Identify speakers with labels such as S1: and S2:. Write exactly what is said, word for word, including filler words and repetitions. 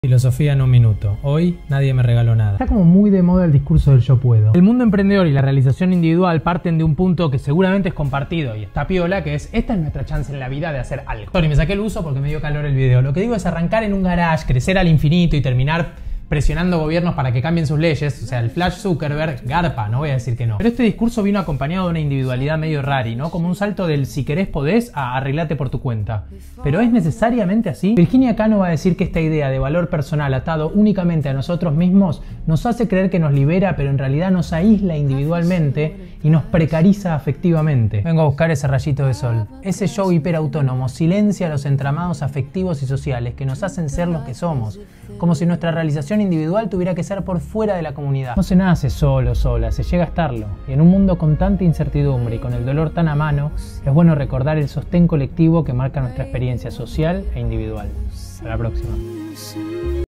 S1: Filosofía en un minuto. Hoy nadie me regaló nada.
S2: Está como muy de moda el discurso del yo puedo.
S1: El mundo emprendedor y la realización individual parten de un punto que seguramente es compartido y está piola, que es esta es nuestra chance en la vida de hacer algo. Sorry, me saqué el uso porque me dio calor el video. Lo que digo es arrancar en un garage, crecer al infinito y terminar presionando gobiernos para que cambien sus leyes. O sea, el Flash Zuckerberg, garpa, no voy a decir que no. Pero este discurso vino acompañado de una individualidad medio rari, ¿no? Como un salto del si querés podés a arreglate por tu cuenta. ¿Pero es necesariamente así? Virginia Cano va a decir que esta idea de valor personal atado únicamente a nosotros mismos nos hace creer que nos libera, pero en realidad nos aísla individualmente y nos precariza afectivamente. Vengo a buscar ese rayito de sol. Ese yo hiperautónomo silencia los entramados afectivos y sociales que nos hacen ser los que somos, como si nuestra realización individual tuviera que ser por fuera de la comunidad. No se nace solo, sola, se llega a estarlo. Y en un mundo con tanta incertidumbre y con el dolor tan a mano, es bueno recordar el sostén colectivo que marca nuestra experiencia social e individual. Hasta la próxima.